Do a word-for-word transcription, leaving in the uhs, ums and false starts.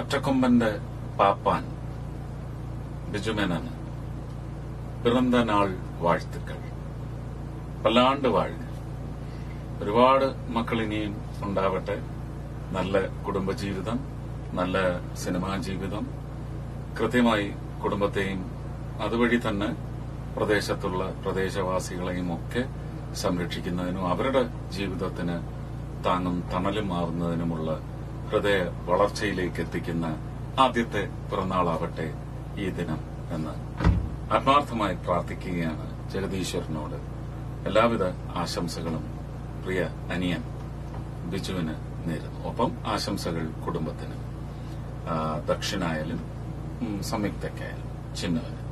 ഒറ്റക്കൊമ്പന്റെ പാപ്പാൻ ബിജുമെനന് പിറന്ന നാൾ വാഴ്ത്തുക്കൾ. പല്ലാണ്ട് വാഴുക. ഒരുപാട് മക്കൾ ഇനിയും ഉണ്ടാവട്ടെ. നല്ല കുടുംബജീവിതം, നല്ല സിനിമാ ജീവിതം, കൃത്യമായി കുടുംബത്തെയും അതുവഴി തന്നെ പ്രദേശത്തുള്ള പ്രദേശവാസികളെയും ഒക്കെ സംരക്ഷിക്കുന്നതിനും അവരുടെ ജീവിതത്തിന് താങ്ങും തണലും മാറുന്നതിനുമുള്ള ഹൃദയ വളർച്ചയിലേക്ക് എത്തിക്കുന്ന ആദ്യത്തെ പിറന്നാളാവട്ടെ ഈ ദിനം എന്ന് ആത്മാർത്ഥമായി പ്രാർത്ഥിക്കുകയാണ് ജഗദീശ്വരനോട്. എല്ലാവിധ ആശംസകളും പ്രിയ അനിയൻ ബിജുവിന് നേരുന്നു. ഒപ്പം ആശംസകൾ കുടുംബത്തിന്, ദക്ഷിണായാലും സംയുക്തയ്ക്കായാലും ചിന്നുവിന്.